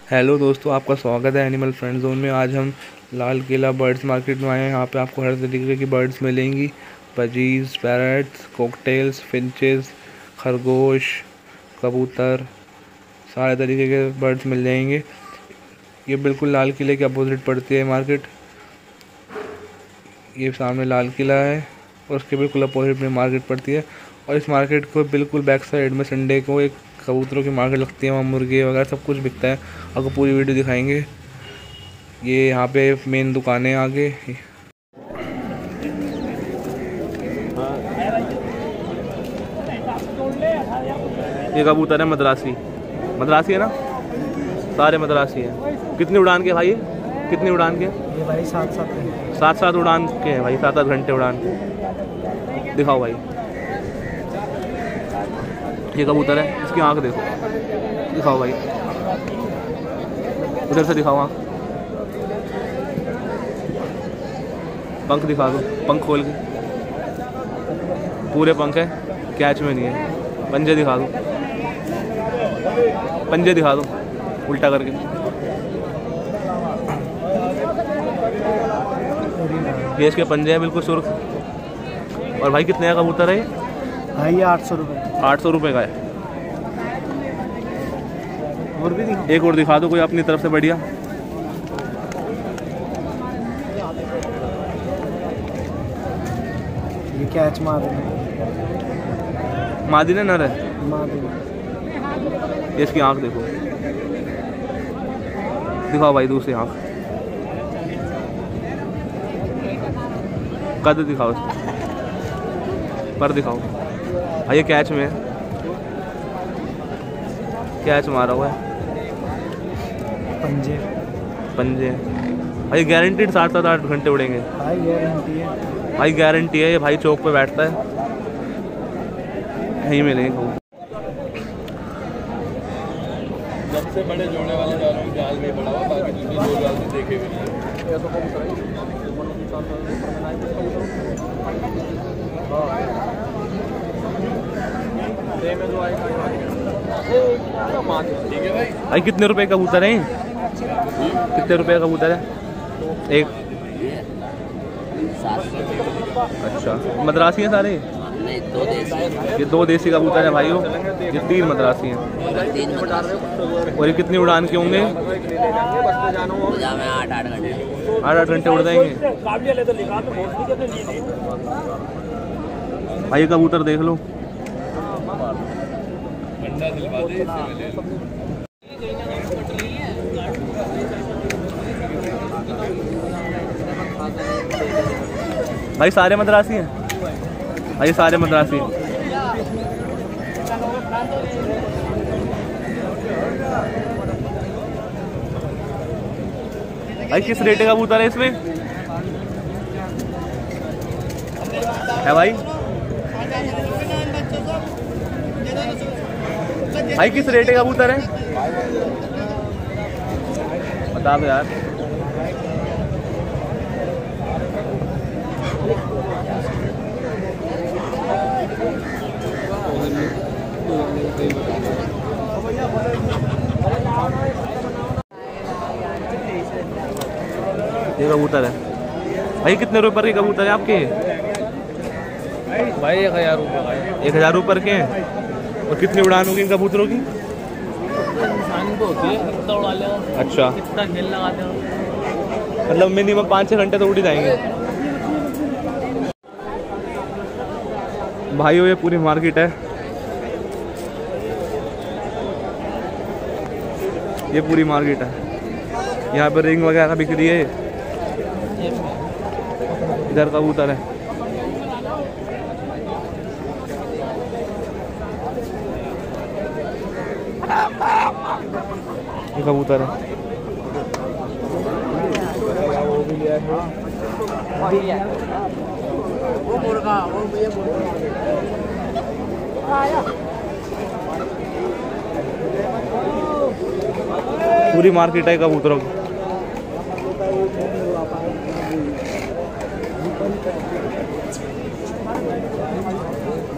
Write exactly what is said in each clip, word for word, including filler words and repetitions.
Hello दोस्तों, आपका स्वागत है एनिमल फ्रेंड जोन में। आज हम लाल किला बर्ड्स मार्केट में आए हैं। यहाँ पे आपको हर तरीके की बर्ड्स मिलेंगी। पजीज, पैरट्स, कॉकटेल्स, फिंचेस, खरगोश, कबूतर, सारे तरीके के बर्ड्स मिल जाएंगे। ये बिल्कुल लाल किले के अपोजिट पड़ती है मार्केट। ये सामने लाल किला है और उसके बिल्कुल अपोजिट में मार्केट पड़ती है। और इस मार्केट को बिल्कुल बैक साइड में संडे को एक कबूतरों की मार्केट लगती है। वहाँ मुर्गे वगैरह सब कुछ बिकता है। आपको पूरी वीडियो दिखाएंगे। ये यहाँ पे मेन दुकान है आगे। ये कबूतर है मद्रासी। मद्रासी है ना, सारे मद्रासी हैं। कितनी उड़ान के भाई? कितनी उड़ान के? ये भाई सात सात सात सात उड़ान के हैं भाई, सात आठ घंटे उड़ान के। दिखाओ भाई, ये कबूतर है, इसकी आंख देखो। दिखाओ भाई, उधर से दिखाओ आंख। पंख दिखा दो, पंख खोल के। पूरे पंख है, कैच में नहीं है। पंजे दिखा दो, पंजे दिखा दो उल्टा करके। ये इसके पंजे हैं बिल्कुल सुर्ख। और भाई कितने का कबूतर है ये? भाई ये आठ सौ रुपये आठ सौ रुपये का है। और भी दिखा। एक और दिखा दो कोई अपनी तरफ से बढ़िया। ये कैच मार मादी ने नर है। मार ये इसकी आंख देखो। दिखाओ भाई दूसरी आंख। कद दिखाओ, पर दिखाओ। हाँ ये कैच में है, कैच मारा हुआ है। पंजे पंजे भाई गारंटीड सात सात आठ घंटे उड़ेंगे भाई, गारंटी है भाई, गारंटी है। ये भाई चौक पे बैठता है, यहीं मिलेंगे। सबसे बड़े जोड़ने वाले जालों में जाल में बड़ा हुआ, बाकी दूसरे दो जाल में देखे भी नहीं। ठीक है भाई। भाई कितने रुपए का कबूतर है? कितने रुपए का कबूतर है एक? अच्छा, मद्रासी हैं सारे? नहीं, दो देसी। ये दो देसी कबूतर हैं भाइयों। ये तीन मद्रासी हैं। तीन मद्रासी। और ये कितनी उड़ान के होंगे? आठ आठ घंटे आठ आठ घंटे उड़ जाएंगे भाई। ये कबूतर देख लो। अंडा दिलवा दे, इससे मैं ले लूं। भाई सारे मद्रासी हैं भाई, सारे मद्रासी हैं। भाई किस रेट का कबूतर है इसमें है भाई? भाई किस रेट का कबूतर है बता दो यार। ये कबूतर है भाई। कितने रुपए के कबूतर है आपके? भाई एक हजार रुपये एक हजार रुपये के हैं। और कितनी उड़ान होगी इन कबूतरों की? इंसान को होती है, कितना उड़ा लेगा, अच्छा, कितना खेल लगाते हो। मतलब मिनिमम पाँच छः घंटे तो उड़ ही जाएंगे भाइयों। ये पूरी मार्केट है, ये पूरी मार्केट है। यहाँ पर रिंग वगैरह बिक रही है। इधर कबूतर है। ये कबूतर है। वो मुर्गा, वो ये पूरी मार्केट है कबूतरों की।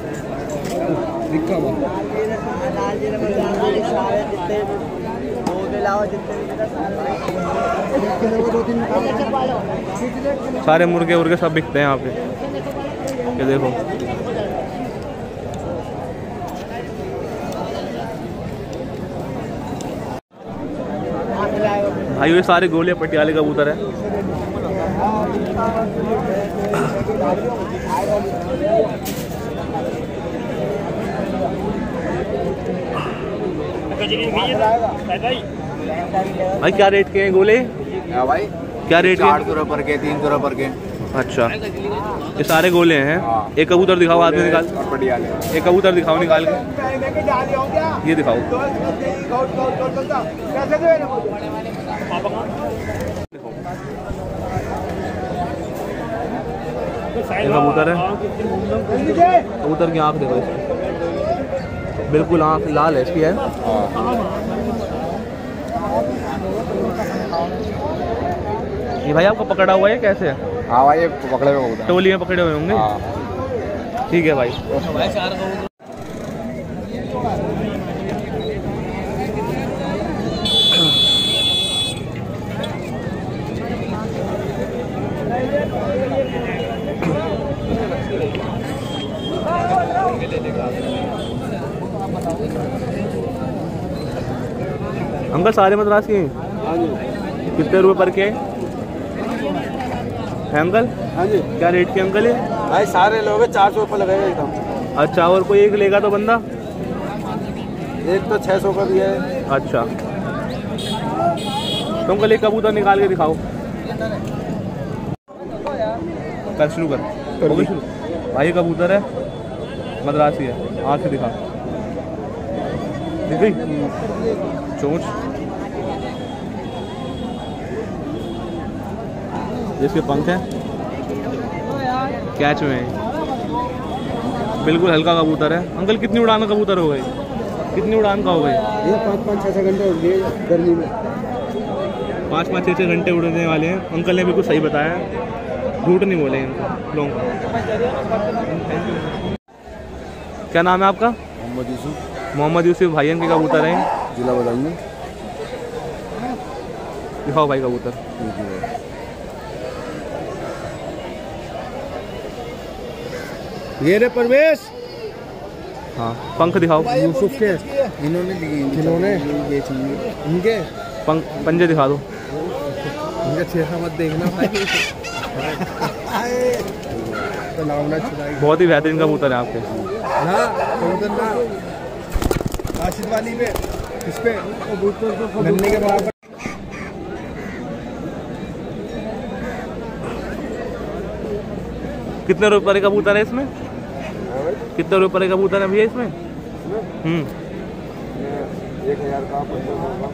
दिक्का हुआ लाल जी ने मिलाओ जितने भी सारे मुर्गे उर्गे सब बिकते हैं यहाँ पे। ये देखो भाई ये सारे गोले पटियाले कबूतर है। भाई क्या रेट के हैं गोले? हाँ भाई, क्या रेट चार के? सौ रुपये के, तीन सौ रुपये के। अच्छा, ये सारे गोले हैं। हाँ। एक कबूतर दिखाओ हाथ में निकाल। और पटियाले। एक कबूतर दिखाओ निकाल के, ये दिखाओ। ये कबूतर है। कबूतर की आँख देखो इसकी, बिल्कुल आँख लाल है इसकी है। ये भाई आपको पकड़ा हुआ है कैसे है? हाँ भाई, ये पकड़े हुए कबूतर। टोली में पकड़े हुए होंगे। हाँ। ठीक है भाई। अंकल सारे मद्रासी हैं? कितने रुपए पर के हैं अंकल? हाँ जी। क्या रेट के अंकल ये? भाई सारे लोग चार सौ रुपये लगेगा एकदम। अच्छा, और कोई एक लेगा तो बंदा? एक तो छः सौ का भी है। अच्छा, तो अंकल एक कबूतर निकाल के दिखाओ। कर शुरू कर, हो गई शुरू। भाई कबूतर है, मद्रासी है, आँख से दिखा। दिख गई चोंच? जिसके पंख हैं कैच में है, बिल्कुल हल्का कबूतर है। अंकल कितनी उड़ान का कबूतर हो गई? कितनी उड़ान का हो गई? ये पाँच पाँच छः छः घंटे हो गए गर्मी में। पाँच पाँच छः छः घंटे उड़ने वाले हैं। अंकल ने बिल्कुल सही बताया, झूठ नहीं बोले इनको लोगों। क्या नाम है आपका? मोहम्मद यूसुफ, मोहम्मद यूसुफ। भाई के कबूतर हैं, जिला बताइए। दिखाओ भाई कबूतर। ये रे परवेश, हाँ, पंख दिखाओ। यूसुफ के इन्होंने इन्होंने ये चाहिए। इनके पंख पंजे दिखा दो। इनका चेहरा मत देखना भाई। तो नाम ना छुड़ाई बहुत ही बेहतरीन कबूतर है आपके। ना कबूतर ना राशिद वाली पे, इस पे कबूतर को गन्ने के बराबर। कितने रुपए का कबूतर है इसमें? कितने रुपए का कबूतर है भैया इसमें? हम्म एक हजार का, पंद्रह सौ का।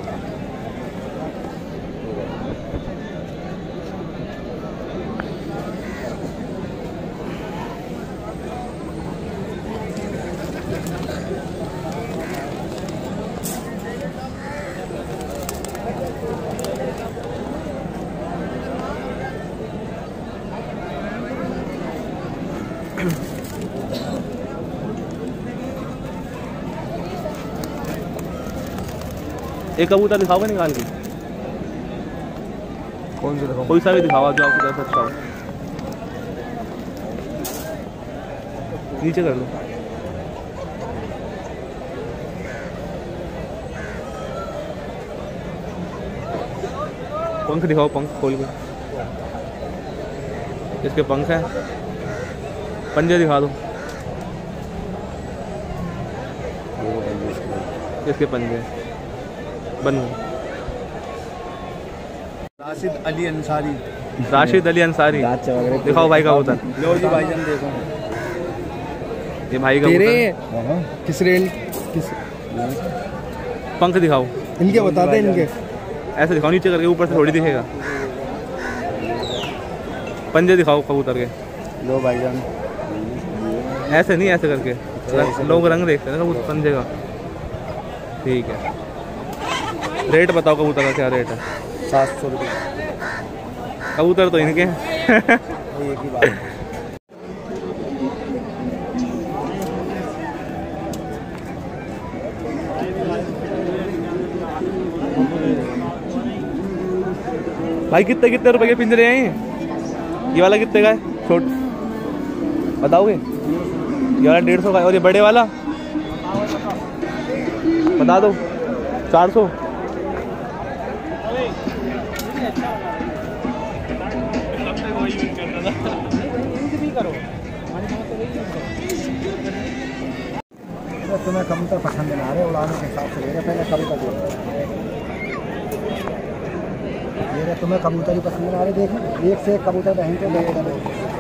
एक कबूतर दिखाओगे निकाल के? कौन से दिखाऊं? कोई सा भी दिखाओ जो आपकी तरफ अच्छा हो। नीचे कर लो। पंख दिखाओ, पंख खोल के। इसके पंख हैं, पंजे दिखा दो। इसके पंजे बन गए। राशिद अली अंसारी। राशिद अली अंसारी। दिखाओ भाई कबूतर। लो जी भाईजान देखो। ये भाई का तेरे कबूतर। किस रेंज किस पंख दिखाओ। इनके बता दे इनके। ऐसे दिखाओ, नीचे करके, ऊपर से थोड़ी दिखेगा। पंजे दिखाओ कबूतर के। लो भाईजान। ऐसे नहीं, ऐसे करके रंग, लोग रंग देखते हैं ना कबूतर पंजे का। ठीक है, रेट बताओ कबूतर का, क्या रेट है? सात सौ रुपये। कबूतर तो इनके हैं। एक ही बात। भाई कितने कितने रुपए के पिंजरे हैं ये? ये वाला कितने का है? छोट बताओगे? ये वाला डेढ़ सौ का है और ये बड़े वाला बता दो चार सौ। तुम्हें कबूतर पसंद ना आ रहे उड़ाने के हिसाब से ले रहे पहले कबूतर दे ये रहे तुम्हें कबूतर ही पसंद ना आ रहे देखो एक से एक कबूतर बहन को ले